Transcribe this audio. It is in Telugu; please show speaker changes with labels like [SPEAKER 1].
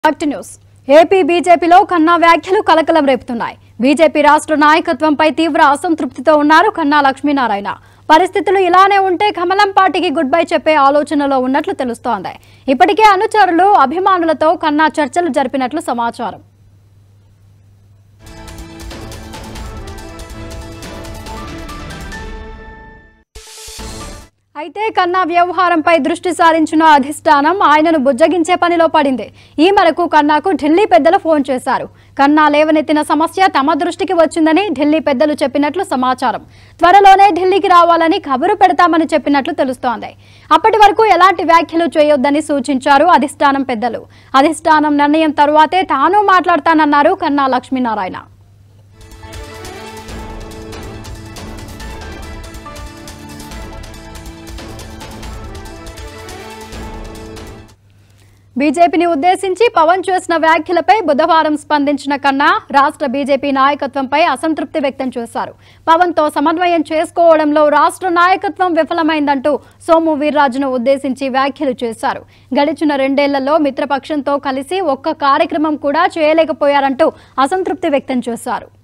[SPEAKER 1] న్యూస్ ఏపీ బీజేపీలో కన్నా వ్యాఖ్యలు కలకలం రేపుతున్నాయి. బీజేపీ రాష్ట్ర నాయకత్వంపై తీవ్ర అసంతృప్తితో ఉన్నారు కన్నా లక్ష్మీ నారాయణ. పరిస్థితులు ఇలానే ఉంటే కమలం పార్టీకి గుడ్ బై చెప్పే ఆలోచనలో ఉన్నట్లు తెలుస్తోంది. ఇప్పటికే అనుచరులు అభిమానులతో కన్నా చర్చలు జరిపినట్లు సమాచారం. అయితే కన్నా వ్యవహారంపై దృష్టి సారించిన అధిష్టానం ఆయనను బుజ్జగించే పనిలో పడింది. ఈ మేరకు కన్నాకు ఢిల్లీ పెద్దలు ఫోన్ చేశారు. కన్నా లేవనెత్తిన సమస్య తమ దృష్టికి వచ్చిందని ఢిల్లీ పెద్దలు చెప్పినట్లు సమాచారం. త్వరలోనే ఢిల్లీకి రావాలని కబురు పెడతామని చెప్పినట్లు తెలుస్తోంది. అప్పటి వరకు ఎలాంటి వ్యాఖ్యలు చేయొద్దని సూచించారు అధిష్టానం పెద్దలు. అధిష్టానం నిర్ణయం తరువాతే తాను మాట్లాడతానన్నారు కన్నా లక్ష్మీ నారాయణ. బీజేపీని ఉద్దేశించి పవన్ చేసిన వ్యాఖ్యలపై బుధవారం స్పందించిన కన్నా రాష్ట్ర బీజేపీ నాయకత్వంపై అసంతృప్తి వ్యక్తం చేశారు. పవన్తో సమన్వయం చేసుకోవడంలో రాష్ట్ర నాయకత్వం విఫలమైందంటూ సోము వీర్రాజును ఉద్దేశించి వ్యాఖ్యలు చేశారు. గడిచిన 2 ఏళ్లలో మిత్రపక్షంతో కలిసి ఒక్క కార్యక్రమం కూడా చేయలేకపోయారంటూ అసంతృప్తి వ్యక్తం చేశారు.